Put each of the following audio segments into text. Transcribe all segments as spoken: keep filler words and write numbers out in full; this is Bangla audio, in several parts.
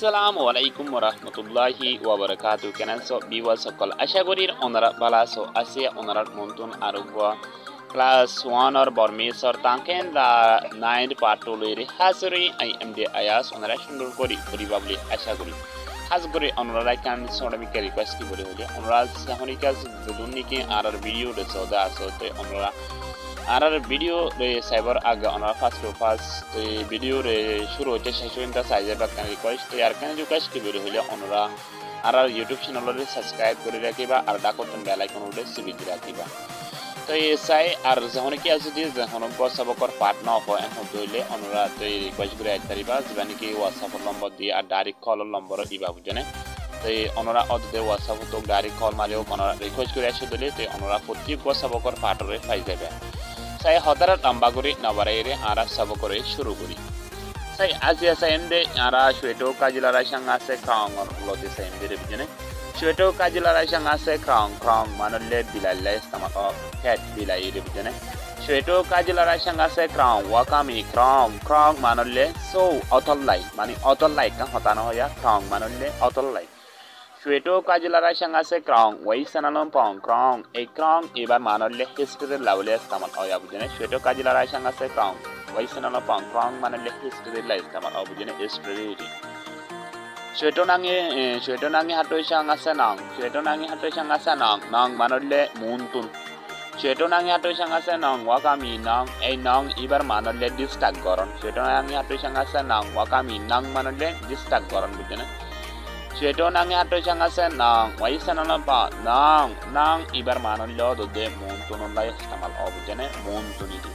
আসসালামু আলাইকুম ওরহমতুল্লাহি ওয়াবারাকাতু কেনান সব বিওয়াল সকল আশা করি ওনারা ভালো আছো আছে ওনারা নতুন আরোগ্য ক্লাস ওয়ান আর বর্মেশ্বর তাঁকেন নাইন পাটলের হাজরি আই এম ডি আয়াস ওনারা সুন্দর করি পরিবাবলি আশা করি খাস করে ওনারা কান সোনামিকা রিকোয়েস্ট কি বলে হলে ওনারা সাহনিকা দুনিকে আর আর ভিডিও রে সদা আসতে ওনারা আর আর ভিডিও রে সাইবার আগে ওনারা ফার্স্ট ফার্স্ট ভিডিও রে শুরু হতে শেষ পর্যন্ত সাইজে বাকান রিকোয়েস্ট আর কান রিকোয়েস্ট কি বলে হলে ওনারা আর আর ইউটিউব চ্যানেল রে সাবস্ক্রাইব করে রাখিবা আর ডাকতন বেল আইকন রে সিবি রাখিবা তো এসাই আর যখন কি আছে যে যখন বসাবকর পার্ট না হয় এখন হইলে ওনারা তো রিকোয়েস্ট করে আইতারিবা যেবানি কি হোয়াটসঅ্যাপ নম্বর দিয়ে আর ডাইরেক্ট কল নম্বর দিবা বুঝনে তো ওনারা অদে হোয়াটসঅ্যাপ তো ডাইরেক্ট কল মারিও ওনারা রিকোয়েস্ট করে আসে দিলে তো ওনারা প্রত্যেক বসাবকর পার্টরে পাই যাবে সাই হতারা লম্বা করে নবারাইরে আর সব করে শুরু করি সাই আজি আছে এন্ডে আর শুয়েটো কাজিলারা সঙ্গ আছে কাঙ্গর লতে সাই এন্ডে বুঝনে শুয়েটো কাজিলারা সঙ্গ আছে কাং কাং মানলে বিলাইলে ইস্তেমাল অফ হেড বিলাই রে বুঝনে শুয়েটো কাজিলারা সঙ্গ আছে কাং ওয়াকামি কাং কাং মানলে সো অতলাই মানে অতলাই কা হতানো হয়া কাং মানলে অতলাই শুয়েটো কাজিলারা সঙ্গ আছে কাং ওই সানালম পং কাং এই কাং এবার মানলে হিস্ট্রি লাউলে ইস্তেমাল হয়া বুঝনে শুয়েটো কাজিলারা সঙ্গ আছে কাং ওই সানালম পং কাং মানলে হিস্ট্রি লা ইস্তেমাল অফ বুঝনে history Sueto nangi sueto nangi hato isang asa nang sueto nangi hato isang asa nang nang manole muntun sueto nangi hato isang asa nang wakami nang ei nang ibar manole distak goron sueto nangi hato isang asa nang wakami nang manole distak goron bujana sueto nangi hato isang asa nang waisana pa nang nang ibar manole dode muntun lai istamal obujane muntun itu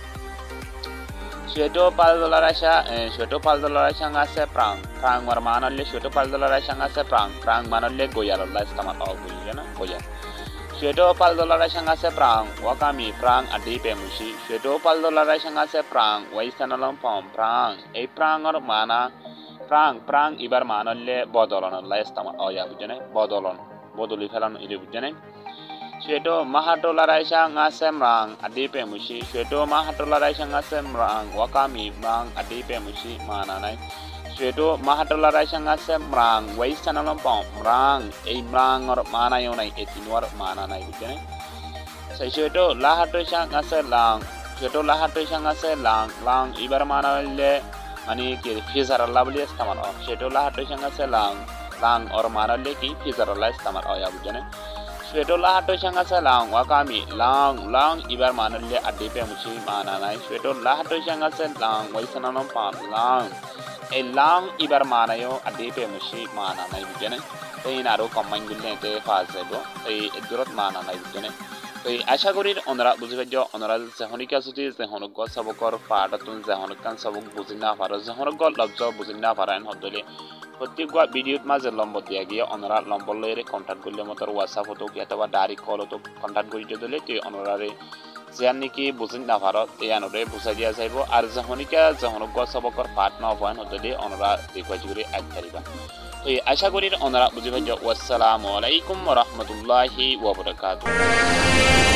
Sueto pal dolar asya, sueto pal dolar asya ngase prang, prang war manalle sueto pal dolar asya ngase prang, prang manalle goyal Allah istamal au buji na goyal. Sueto pal dolar asya ngase prang, wakami prang adi pemusi, sueto pal dolar asya ngase prang, waisana lompom prang, ei prang or mana, prang prang ibar manalle bodolon Allah istamal au ya buji na bodolon, bodoli felan ini buji na. Sueto mahatola raisa ngasem rang adipe musi sueto mahatola raisa ngasem rang wakami rang adipe musi mana nai sueto mahatola raisa ngasem rang waisana lompong rang ei rang or mana yo nai etinwar mana nai bujane sai sueto lahato sa ngasem lang sueto lahato sa ngasem lang lang ibar mana le ani ki fizar Allah bali istamal o sueto lahato sa ngasem lang lang or mana le ki fizar Allah istamal o ya bujane Sueto lahato sanga sa lang wakami lang lang ibar manalle adipe musi mana nai sueto lahato sanga sa lang waisana nom pam lang e lang ibar manayo adipe musi mana nai bujane ei naro combine gulle te fase do ei durot mana nai bujane ei আশা করি ওনারা বুঝবে যে ওনারা যখনই আসুতি যখনক সবকর পাটাতুন যখনকান সবক বুঝি না পারো যখনক লব্জ বুঝি না পারেন হদলে প্রত্যেক ভিডিওত মাঝে লম্ব দিয়া গিয়ে ওনারা লম্ব লইরে কন্টাক্ট করলে মতর হোয়াটসঅ্যাপ হতো অথবা ডাইরেক্ট কল হতো কন্টাক্ট করে দিলে তে ওনারারে যেন নাকি বুঝি না পারো তে আনরে বুঝাই দিয়া যাইব আর যখনইকা যখনক সবকর পাট না হয় হদলে ওনারা রিকোয়েস্ট করে আগ করিবা তো আশা করি ওনারা বুঝবে যে আসসালামু আলাইকুম ওয়া রাহমাতুল্লাহি ওয়া বারাকাতুহু